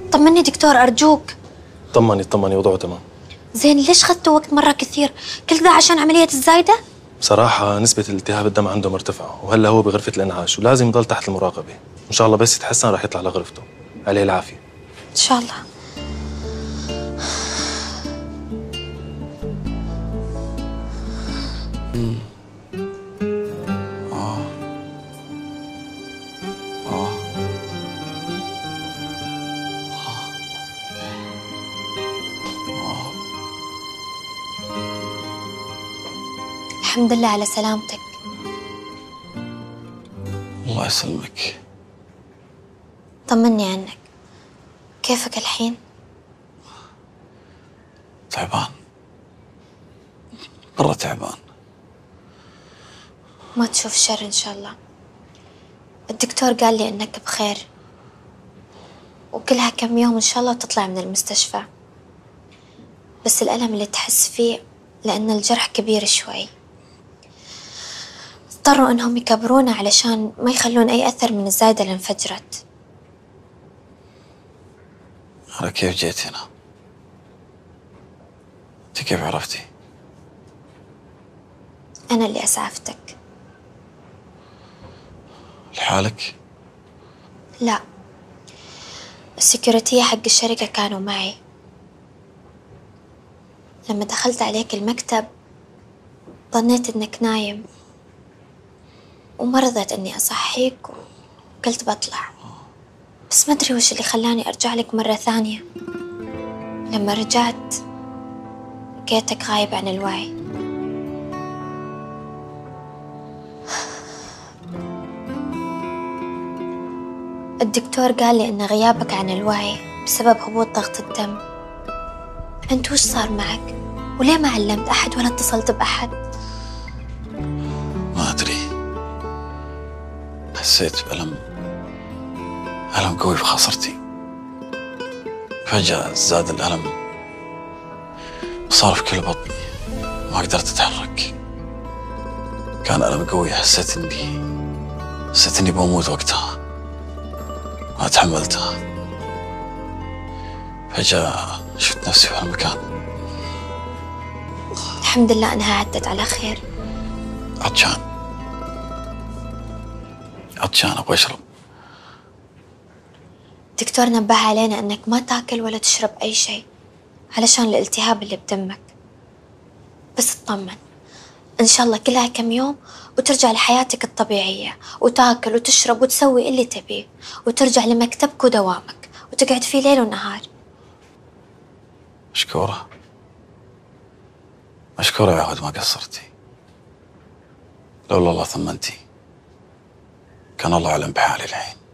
طمني دكتور أرجوك. طمني وضعه تمام. زين ليش خدتوا وقت مرة كثير؟ كل ده عشان عملية الزايدة؟ بصراحة نسبة الالتهاب الدم عنده مرتفعة، وهلا هو بغرفة الإنعاش ولازم يضل تحت المراقبة. إن شاء الله بس يتحسن راح يطلع لغرفته. عليه العافية. إن شاء الله. الحمد لله على سلامتك. الله يسلمك. طمني عنك، كيفك الحين؟ تعبان مرة تعبان. ما تشوف شر إن شاء الله. الدكتور قال لي إنك بخير، وكلها كم يوم إن شاء الله وتطلع من المستشفى. بس الألم اللي تحس فيه لأن الجرح كبير شوي، اضطروا إنهم يكبرونه علشان ما يخلون أي أثر من الزايدة اللي انفجرت. أنا كيف جيت هنا؟ أنت كيف عرفتي؟ أنا اللي أسعفتك. لحالك؟ لا، السكيورتية حق الشركة كانوا معي. لما دخلت عليك المكتب ظنيت إنك نايم، وما رضيت إني أصحيك وقلت بطلع. بس ما أدري وش اللي خلاني أرجع لك مرة ثانية. لما رجعت لقيتك غايب عن الوعي. الدكتور قال لي إن غيابك عن الوعي بسبب هبوط ضغط الدم. أنت وش صار معك؟ وليه ما علمت أحد ولا اتصلت بأحد؟ ما أدري، حسيت بألم قوي في خاصرتي. فجأة زاد الألم وصار في كل بطني، ما قدرت أتحرك. كان ألم قوي، حسيت إني بموت وقتها. ما تحملتها. فجأة شفت نفسي في هالمكان. الحمد لله أنها عدت على خير. عطشان أبغى أشرب. الدكتور نبه علينا أنك ما تاكل ولا تشرب أي شيء علشان الالتهاب اللي بدمك. بس اطمن، إن شاء الله كلها كم يوم وترجع لحياتك الطبيعية، وتاكل وتشرب وتسوي اللي تبيه، وترجع لمكتبك ودوامك وتقعد فيه ليل ونهار. مشكورة يا عهد، ما قصرتي. لولا الله ثمنتي كان الله أعلم بحالي الحين.